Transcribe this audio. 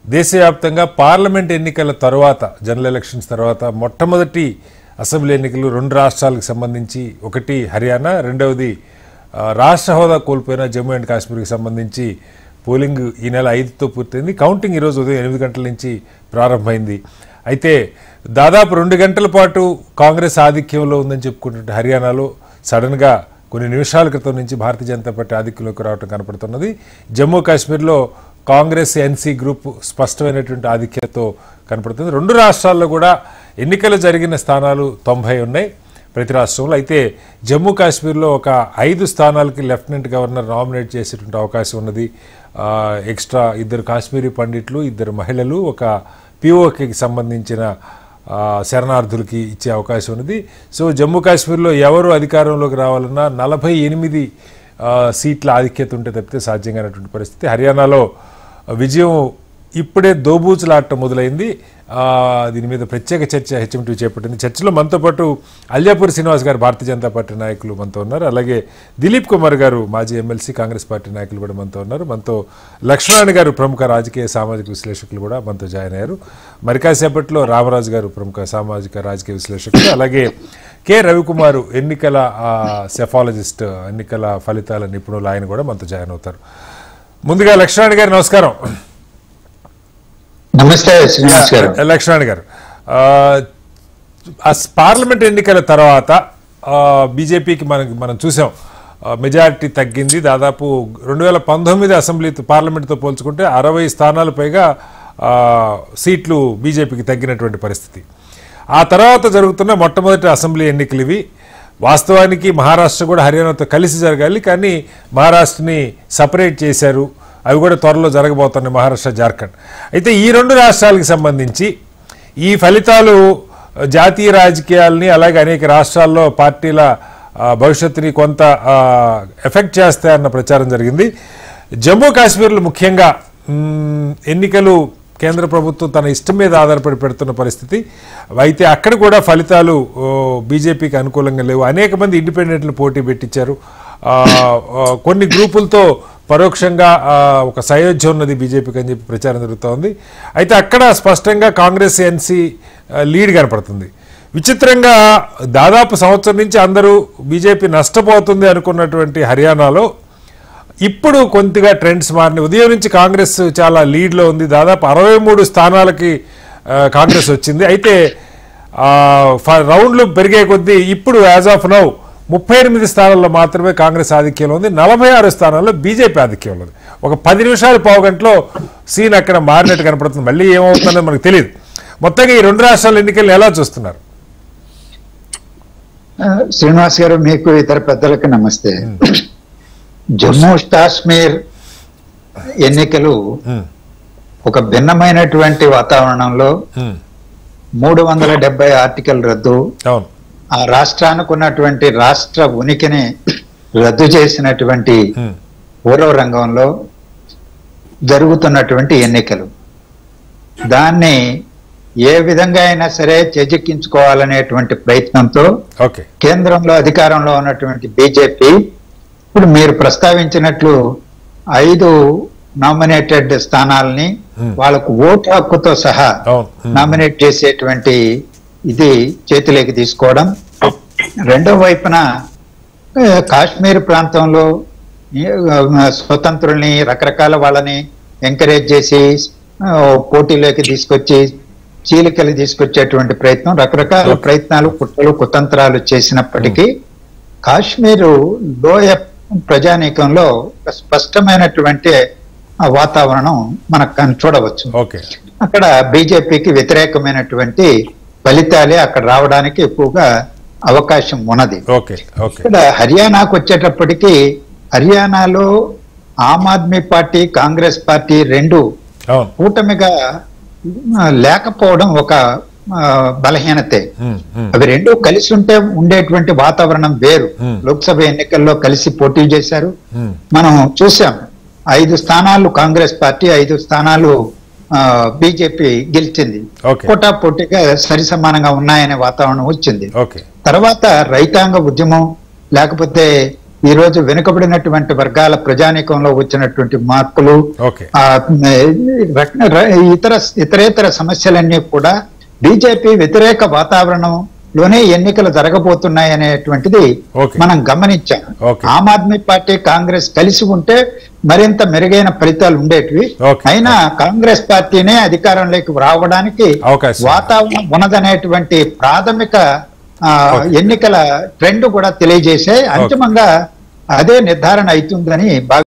దేశవ్యాప్తంగా పార్లమెంట్ ఎన్నికల తర్వాత జనరల్ ఎలక్షన్స్ తర్వాత మొట్టమొదటి అసెంబ్లీ ఎన్నికలు రెండు రాష్ట్రాలకు సంబంధించి, ఒకటి హర్యానా, రెండవది రాష్ట్ర హోదా కోల్పోయిన జమ్మూ అండ్ కాశ్మీర్కి సంబంధించి పోలింగ్ ఈ నెల 5తో పూర్తయింది. కౌంటింగ్ ఈరోజు ఉదయం 8 గంటల నుంచి ప్రారంభమైంది. అయితే దాదాపు 2 గంటల పాటు కాంగ్రెస్ ఆధిక్యంలో ఉందని చెప్పుకుంటుంటే హర్యానాలో సడన్గా కొన్ని నిమిషాల క్రితం నుంచి భారతీయ జనతా పార్టీ ఆధిక్యంలోకి రావడం కనపడుతున్నది. జమ్మూ కాశ్మీర్లో కాంగ్రెస్ ఎన్సీ గ్రూప్ స్పష్టమైనటువంటి ఆధిక్యతతో కనపడుతుంది. రెండు రాష్ట్రాల్లో కూడా ఎన్నికలు జరిగిన స్థానాలు 90 ఉన్నాయి ప్రతి రాష్ట్రంలో. అయితే జమ్మూ కాశ్మీర్లో ఒక 5 స్థానాలకి లెఫ్టినెంట్ గవర్నర్ నామినేట్ చేసేటువంటి అవకాశం ఉన్నది. ఎక్స్ట్రా 2 కాశ్మీరీ పండిట్లు, 2 మహిళలు, ఒక పిఓకేకి సంబంధించిన శరణార్థులకి ఇచ్చే అవకాశం ఉన్నది. సో జమ్మూ కాశ్మీర్లో ఎవరు అధికారంలోకి రావాలన్నా 48 సీట్ల ఆధిక్యత ఉంటే తప్పితే సాధ్యం కానటువంటి పరిస్థితి. హర్యానాలో విజయం ఇప్పుడే దోబూచులాట మొదలైంది. దీని మీద ప్రత్యేక చర్చ హెచ్ఎంటీ చేపట్టింది. చర్చలో మనతో పాటు అల్యాపూర్ శ్రీనివాస్ గారు భారతీయ జనతా పార్టీ నాయకులు మనతో ఉన్నారు. అలాగే దిలీప్ కుమార్ గారు మాజీ ఎమ్మెల్సీ కాంగ్రెస్ పార్టీ నాయకులు కూడా మనతో ఉన్నారు. మనతో లక్ష్మణ్ గారు ప్రముఖ రాజకీయ సామాజిక విశ్లేషకులు కూడా మనతో జాయిన్ అయ్యారు. మరి కాసేపట్లో రామరాజు గారు ప్రముఖ సామాజిక రాజకీయ విశ్లేషకులు, అలాగే కె రవికుమార్ ఎన్నికల సెఫాలజిస్ట్, ఎన్నికల ఫలితాల నిపుణులు, ఆయన కూడా మనతో జాయిన్ అవుతారు. ముందుగా లక్ష్మణ్ గారు నమస్కారం. నమస్తే శ్రీనివాస్ గారు. లక్ష్మణ్ గారు, పార్లమెంట్ ఎన్నికల తర్వాత బీజేపీకి మనం చూసాం మెజారిటీ తగ్గింది. దాదాపు 2019 అసెంబ్లీ పార్లమెంట్తో పోల్చుకుంటే 60 స్థానాలు పైగా సీట్లు బీజేపీకి తగ్గినటువంటి పరిస్థితి. ఆ తర్వాత జరుగుతున్న మొట్టమొదటి అసెంబ్లీ ఎన్నికలు ఇవి. వాస్తవానికి మహారాష్ట్ర కూడా హర్యానాతో కలిసి జరగాలి, కానీ మహారాష్ట్రని సపరేట్ చేశారు. అవి కూడా త్వరలో జరగబోతున్నాయి, మహారాష్ట్ర, జార్ఖండ్. అయితే ఈ 2 రాష్ట్రాలకు సంబంధించి ఈ ఫలితాలు జాతీయ రాజకీయాలని, అలాగే అనేక రాష్ట్రాల్లో పార్టీల భవిష్యత్తుని కొంత ఎఫెక్ట్ చేస్తాయన్న ప్రచారం జరిగింది. జమ్మూ కాశ్మీర్లో ముఖ్యంగా ఎన్నికలు కేంద్ర ప్రభుత్వం తన ఇష్టం మీద ఆధారపడి పెడుతున్న పరిస్థితి. అయితే అక్కడ కూడా ఫలితాలు బీజేపీకి అనుకూలంగా లేవు. అనేక మంది ఇండిపెండెంట్లు పోటీ పెట్టించారు. కొన్ని గ్రూపులతో పరోక్షంగా ఒక సయోధ్య ఉన్నది బీజేపీకి అని చెప్పి ప్రచారం జరుగుతోంది. అయితే అక్కడ స్పష్టంగా కాంగ్రెస్ ఎన్సీ లీడ్ కనపడుతుంది. విచిత్రంగా దాదాపు సంవత్సరం నుంచి అందరూ బీజేపీ నష్టపోతుంది అనుకున్నటువంటి హర్యానాలో ఇప్పుడు కొద్దిగా ట్రెండ్స్ మారినాయి. ఉదయం నుంచి కాంగ్రెస్ చాలా లీడ్లో ఉంది. దాదాపు 63 స్థానాలకి కాంగ్రెస్ వచ్చింది. అయితే రౌండ్లు పెరిగే కొద్దీ ఇప్పుడు యాజ్ ఆఫ్ నౌ 38 స్థానాల్లో మాత్రమే కాంగ్రెస్ ఆధిక్యంలో ఉంది. 46 స్థానాల్లో బీజేపీ ఆధిక్యంలో ఉంది. ఒక 10 నిమిషాలు, పావు గంటలో సీన్ అక్కడ మారినట్టు కనపడుతుంది. మళ్ళీ ఏమవుతుందో మనకు తెలియదు. మొత్తంగా ఈ 2 రాష్ట్రాల ఎన్నికలు ఎలా చూస్తున్నారు? శ్రీనివాస్ గారు, మీకు ఇతర పెద్దలకు నమస్తే. జమ్మూ కాశ్మీర్ ఎన్నికలు ఒక భిన్నమైనటువంటి వాతావరణంలో 370 ఆర్టికల్ రద్దు, ఆ రాష్ట్రానికి ఉన్నటువంటి రాష్ట్ర ఉనికిని రద్దు చేసినటువంటి పూర్వ రంగంలో జరుగుతున్నటువంటి ఎన్నికలు, దాన్ని ఏ విధంగా అయినా సరే చేజిక్కించుకోవాలనేటువంటి ప్రయత్నంతో కేంద్రంలో అధికారంలో ఉన్నటువంటి బీజేపీ ఇప్పుడు మీరు ప్రస్తావించినట్లు 5 నామినేటెడ్ స్థానాలని వాళ్ళకు ఓటు హక్కుతో సహా నామినేట్ చేసేటువంటి ఇది చేతిలోకి తీసుకోవడం. రెండో వైపున కాశ్మీర్ ప్రాంతంలో స్వతంత్రుల్ని, రకరకాల వాళ్ళని ఎంకరేజ్ చేసి పోటీలోకి తీసుకొచ్చి చీలికలు తీసుకొచ్చేటువంటి ప్రయత్నం, రకరకాల ప్రయత్నాలు, కుట్రలు, కుతంత్రాలు చేసినప్పటికీ కాశ్మీరు లోయ ప్రజానీకంలో స్పష్టమైనటువంటి వాతావరణం మనకు చూడవచ్చు. అక్కడ బీజేపీకి వ్యతిరేకమైనటువంటి ఫలితాలే అక్కడ రావడానికి ఎక్కువగా అవకాశం ఉన్నది. ఇక్కడ హర్యానాకు వచ్చేటప్పటికి హర్యానాలో ఆమ్ ఆద్మీ పార్టీ, కాంగ్రెస్ పార్టీ 2 కూటమిగా లేకపోవడం ఒక బలహీనతే. అవి 2 కలిసి ఉంటే ఉండేటువంటి వాతావరణం వేరు. లోక్సభ ఎన్నికల్లో కలిసి పోటీ చేశారు. మనం చూసాం 5 స్థానాలు కాంగ్రెస్ పార్టీ, 5 స్థానాలు బీజేపీ గెలిచింది. పోటాపోటీగా సరి సమానంగా ఉన్నాయనే వాతావరణం వచ్చింది. తర్వాత రైతాంగ ఉద్యమం, లేకపోతే ఈ రోజు వెనుకబడినటువంటి వర్గాల ప్రజానీకంలో వచ్చినటువంటి మార్పులు, ఓకే ఇతరేతర సమస్యలన్నీ కూడా బీజేపీ వ్యతిరేక వాతావరణంలోనే ఎన్నికలు జరగబోతున్నాయి అనేటువంటిది మనం గమనించాం. ఆమ్ ఆద్మీ పార్టీ, కాంగ్రెస్ కలిసి ఉంటే మరింత మెరుగైన ఫలితాలు ఉండేటివి. అయినా కాంగ్రెస్ పార్టీనే అధికారంలోకి రావడానికి వాతావరణం ఉన్నదనేటువంటి ప్రాథమిక ఎన్నికల ట్రెండ్ కూడా తెలియజేసే అంతిమంగా అదే నిర్ధారణ అవుతుందని